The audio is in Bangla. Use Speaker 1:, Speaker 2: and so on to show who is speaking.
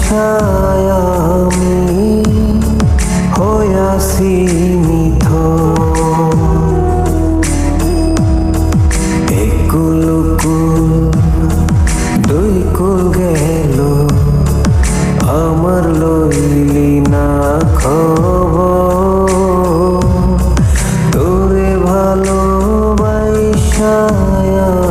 Speaker 1: আমি হইয়াছি নিথর। একুল কুল দুই কুল গেল আমার লইলি না খবর। তোরে ভালোবাসা